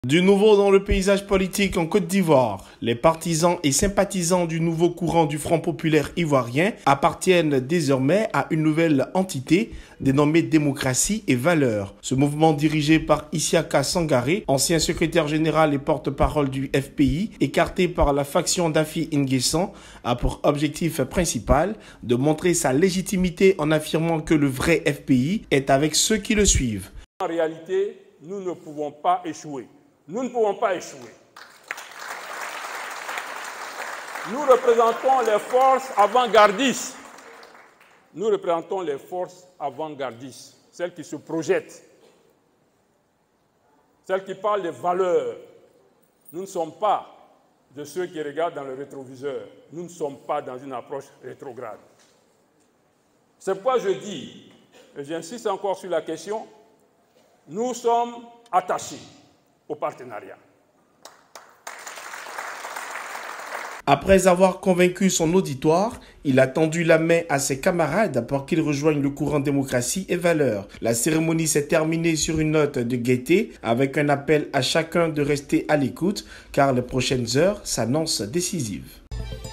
Du nouveau dans le paysage politique en Côte d'Ivoire, les partisans et sympathisants du nouveau courant du Front populaire ivoirien appartiennent désormais à une nouvelle entité dénommée Démocratie et Valeurs. Ce mouvement dirigé par Isiaka Sangaré, ancien secrétaire général et porte-parole du FPI, écarté par la faction d'Afi N'Guessan, a pour objectif principal de montrer sa légitimité en affirmant que le vrai FPI est avec ceux qui le suivent. En réalité, nous ne pouvons pas échouer. Nous ne pouvons pas échouer. Nous représentons les forces avant-gardistes. Nous représentons les forces avant-gardistes, celles qui se projettent, celles qui parlent des valeurs. Nous ne sommes pas de ceux qui regardent dans le rétroviseur. Nous ne sommes pas dans une approche rétrograde. C'est pourquoi je dis, et j'insiste encore sur la question, nous sommes attachés au partenariat. Après avoir convaincu son auditoire, il a tendu la main à ses camarades pour qu'ils rejoignent le courant Démocratie et Valeurs. La cérémonie s'est terminée sur une note de gaieté avec un appel à chacun de rester à l'écoute car les prochaines heures s'annoncent décisives.